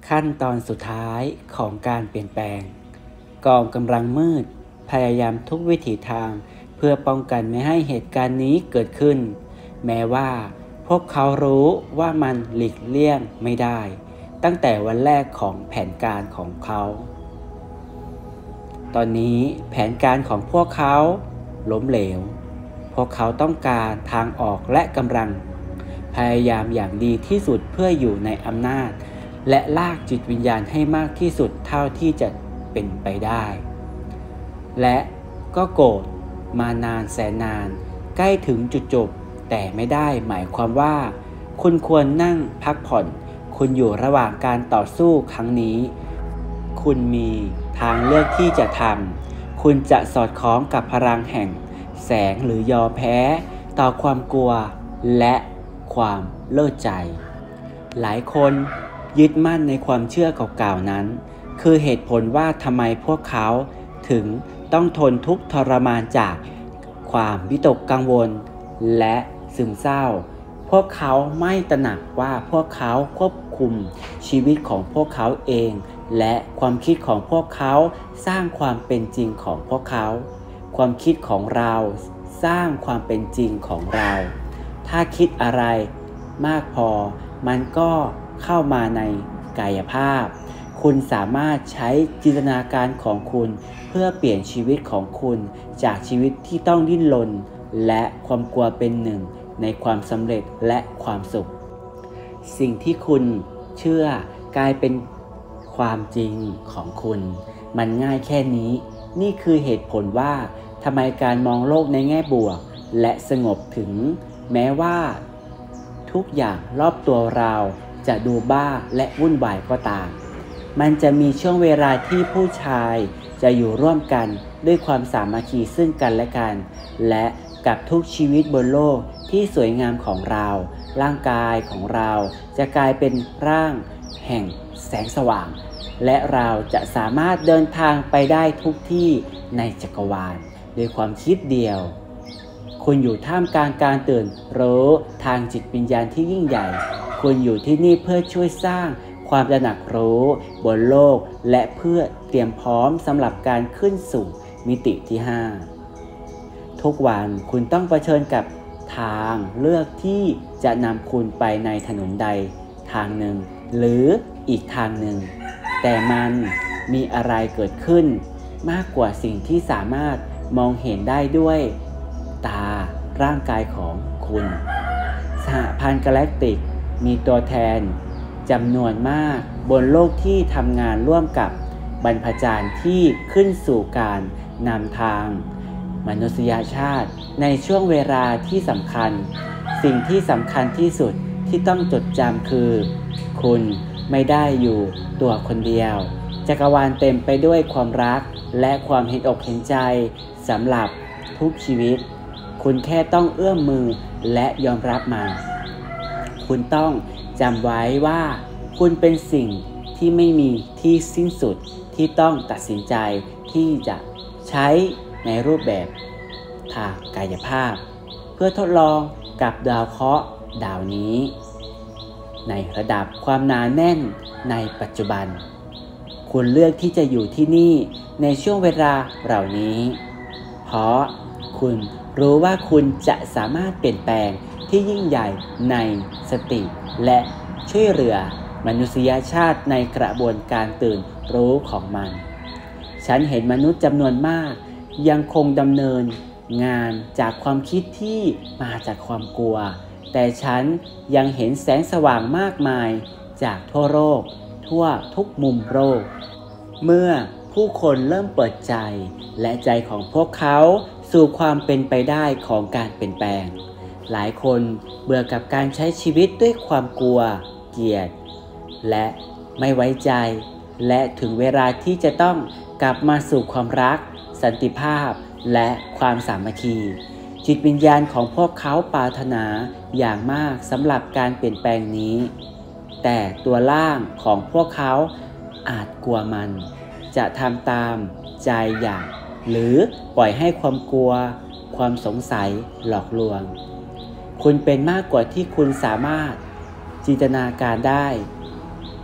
ขั้นตอนสุดท้ายของการเปลี่ยนแปลงกองกำลังมืดพยายามทุกวิถีทางเพื่อป้องกันไม่ให้เหตุการณ์นี้เกิดขึ้นแม้ว่าพวกเขารู้ว่ามันหลีกเลี่ยงไม่ได้ตั้งแต่วันแรกของแผนการของเขาตอนนี้แผนการของพวกเขาล้มเหลวพวกเขาต้องการทางออกและกำลังพยายามอย่างดีที่สุดเพื่ออยู่ในอำนาจและลากจิตวิญญาณให้มากที่สุดเท่าที่จะเป็นไปได้และก็โกรธมานานแสนนานใกล้ถึงจุดจบแต่ไม่ได้หมายความว่าคุณควรนั่งพักผ่อนคุณอยู่ระหว่างการต่อสู้ครั้งนี้คุณมีทางเลือกที่จะทำคุณจะสอดคล้องกับพลังแห่งแสงหรือยอมแพ้ต่อความกลัวและความเลิศใจหลายคนยึดมั่นในความเชื่อเก่าๆนั้นคือเหตุผลว่าทำไมพวกเขาถึงต้องทนทุกข์ทรมานจากความวิตกกังวลและซึมเศร้าพวกเขาไม่ตระหนักว่าพวกเขาควบคุมชีวิตของพวกเขาเองและความคิดของพวกเขาสร้างความเป็นจริงของพวกเขาความคิดของเราสร้างความเป็นจริงของเราถ้าคิดอะไรมากพอมันก็เข้ามาในกายภาพคุณสามารถใช้จินตนาการของคุณเพื่อเปลี่ยนชีวิตของคุณจากชีวิตที่ต้องดิ้นรนและความกลัวเป็นหนึ่งในความสำเร็จและความสุขสิ่งที่คุณเชื่อกลายเป็นความจริงของคุณมันง่ายแค่นี้นี่คือเหตุผลว่าทำไมการมองโลกในแง่บวกและสงบถึงแม้ว่าทุกอย่างรอบตัวเราจะดูบ้าและวุ่นวายก็ตามมันจะมีช่วงเวลาที่ผู้ชายจะอยู่ร่วมกันด้วยความสามัคคีซึ่งกันและกันและกับทุกชีวิตบนโลกที่สวยงามของเราร่างกายของเราจะกลายเป็นร่างแห่งแสงสว่างและเราจะสามารถเดินทางไปได้ทุกที่ในจักรวาลด้วยความคิดเดียวคุณอยู่ท่ามกลางการตื่นรู้ทางจิตวิญญาณที่ยิ่งใหญ่คุณอยู่ที่นี่เพื่อช่วยสร้างความตระหนักรู้บนโลกและเพื่อเตรียมพร้อมสำหรับการขึ้นสู่มิติที่5ทุกวันคุณต้องเผชิญกับทางเลือกที่จะนำคุณไปในถนนใดทางหนึ่งหรืออีกทางหนึ่งแต่มันมีอะไรเกิดขึ้นมากกว่าสิ่งที่สามารถมองเห็นได้ด้วยตาร่างกายของคุณสหพันธ์กาแล็กติกมีตัวแทนจำนวนมากบนโลกที่ทำงานร่วมกับบรรพจารย์ที่ขึ้นสู่การนำทางมนุษยชาติในช่วงเวลาที่สำคัญสิ่งที่สำคัญที่สุดที่ต้องจดจำคือคุณไม่ได้อยู่ตัวคนเดียวจักรวาลเต็มไปด้วยความรักและความเห็นอกเห็นใจสำหรับทุกชีวิตคุณแค่ต้องเอื้อมมือและยอมรับมันคุณต้องจำไว้ว่าคุณเป็นสิ่งที่ไม่มีที่สิ้นสุดที่ต้องตัดสินใจที่จะใช้ในรูปแบบทางกายภาพเพื่อทดลองกับดาวเคราะห์ดาวนี้ในระดับความหนาแน่นในปัจจุบันคุณเลือกที่จะอยู่ที่นี่ในช่วงเวลาเหล่านี้เพราะคุณรู้ว่าคุณจะสามารถเปลี่ยนแปลงที่ยิ่งใหญ่ในสติและช่วยเหลือมนุษยชาติในกระบวนการตื่นรู้ของมันฉันเห็นมนุษย์จำนวนมากยังคงดำเนินงานจากความคิดที่มาจากความกลัวแต่ฉันยังเห็นแสงสว่างมากมายจากทั่วโลกทั่วทุกมุมโลกเมื่อผู้คนเริ่มเปิดใจและใจของพวกเขาสู่ความเป็นไปได้ของการเปลี่ยนแปลงหลายคนเบื่อกับการใช้ชีวิตด้วยความกลัวเกลียดและไม่ไว้ใจและถึงเวลาที่จะต้องกลับมาสู่ความรักสันติภาพและความสามัคคีจิตวิญญาณของพวกเขาปรารถนาอย่างมากสำหรับการเปลี่ยนแปลงนี้แต่ตัวล่างของพวกเขาอาจกลัวมันจะทำตามใจอย่างหรือปล่อยให้ความกลัวความสงสัยหลอกลวงคุณเป็นมากกว่าที่คุณสามารถจินตนาการได้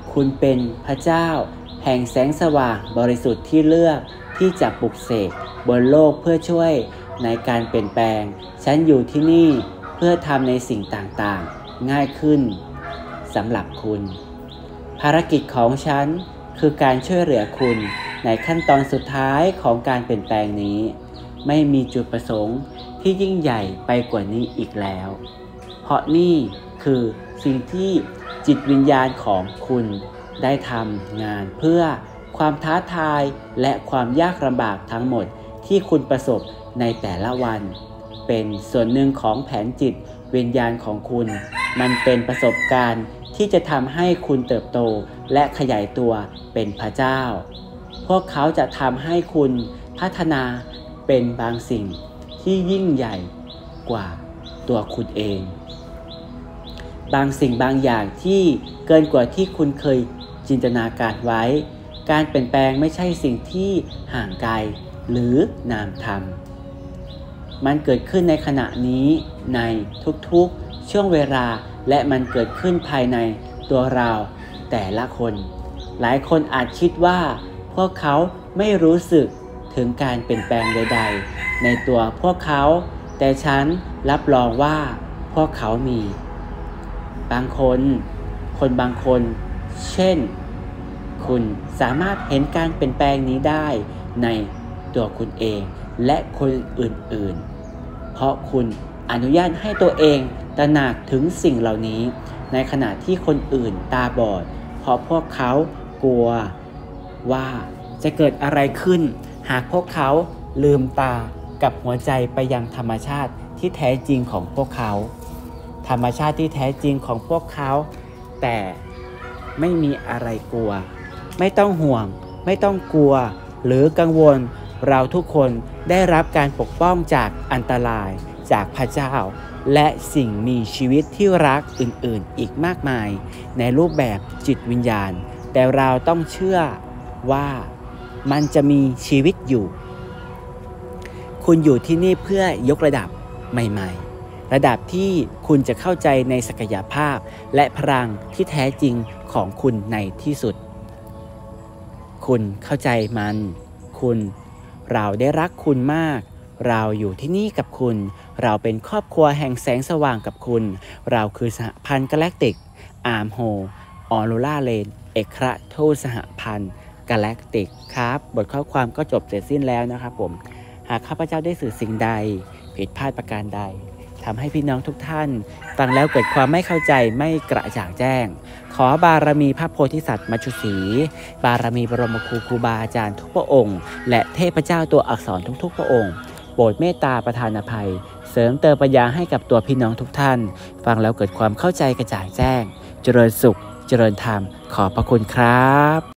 คุณเป็นพระเจ้าแห่งแสงสว่างบริสุทธิ์ที่เลือกที่จะปลุกเสกบนโลกเพื่อช่วยในการเปลี่ยนแปลงฉันอยู่ที่นี่เพื่อทำในสิ่งต่างๆง่ายขึ้นสำหรับคุณภารกิจของฉันคือการช่วยเหลือคุณในขั้นตอนสุดท้ายของการเปลี่ยนแปลงนี้ไม่มีจุดประสงค์ที่ยิ่งใหญ่ไปกว่านี้อีกแล้วเพราะนี่คือสิ่งที่จิตวิญญาณของคุณได้ทำงานเพื่อความท้าทายและความยากลำบากทั้งหมดที่คุณประสบในแต่ละวันเป็นส่วนหนึ่งของแผนจิตวิญญาณของคุณมันเป็นประสบการณ์ที่จะทำให้คุณเติบโตและขยายตัวเป็นพระเจ้าพวกเขาจะทำให้คุณพัฒนาเป็นบางสิ่งที่ยิ่งใหญ่กว่าตัวคุณเองบางสิ่งบางอย่างที่เกินกว่าที่คุณเคยจินตนาการไว้การเปลี่ยนแปลงไม่ใช่สิ่งที่ห่างไกลหรือนามธรรมมันเกิดขึ้นในขณะนี้ในทุกๆช่วงเวลาและมันเกิดขึ้นภายในตัวเราแต่ละคนหลายคนอาจคิดว่าพวกเขาไม่รู้สึกถึงการเปลี่ยนแปลงใดๆในตัวพวกเขาแต่ฉันรับรองว่าพวกเขามีบางคนบางคนเช่นคุณสามารถเห็นการเปลี่ยนแปลงนี้ได้ในตัวคุณเองและคนอื่นๆเพราะคุณอนุญาตให้ตัวเองตระหนักถึงสิ่งเหล่านี้ในขณะที่คนอื่นตาบอดเพราะพวกเขากลัวว่าจะเกิดอะไรขึ้นหากพวกเขาลืมตากับหัวใจไปยังธรรมชาติที่แท้จริงของพวกเขาธรรมชาติที่แท้จริงของพวกเขาแต่ไม่มีอะไรกลัวไม่ต้องห่วงไม่ต้องกลัวหรือกังวลเราทุกคนได้รับการปกป้องจากอันตรายจากพระเจ้าและสิ่งมีชีวิตที่รักอื่นๆอีกมากมายในรูปแบบจิตวิญญาณแต่เราต้องเชื่อว่ามันจะมีชีวิตอยู่คุณอยู่ที่นี่เพื่อยกระดับใหม่ๆระดับที่คุณจะเข้าใจในศักยภาพและพลังที่แท้จริงของคุณในที่สุดคุณเข้าใจมันเราได้รักคุณมากเราอยู่ที่นี่กับคุณเราเป็นครอบครัวแห่งแสงสว่างกับคุณเราคือสหพันธ์กาแล็กติกอาร์มโฮออโรราเลนเอกราทูตสหพันธ์กาแล็กติกครับบทข้อความก็จบเสร็จสิ้นแล้วนะครับผมหากข้าพเจ้าได้สื่อสิ่งใดผิดพลาดประการใดทำให้พี่น้องทุกท่านฟังแล้วเกิดความไม่เข้าใจไม่กระจ่างแจ้งขอบารมีพระโพธิสัตว์มัชชุสีบารมีบรมครูบาอาจารย์ทุกพระองค์และเทพเจ้าตัวอักษรทุกๆพระองค์โปรดเมตตาประทานอภัยเสริมเติมปัญญาให้กับตัวพี่น้องทุกท่านฟังแล้วเกิดความเข้าใจกระจ่างแจ้งเจริญสุขเจริญธรรมขอบพระคุณครับ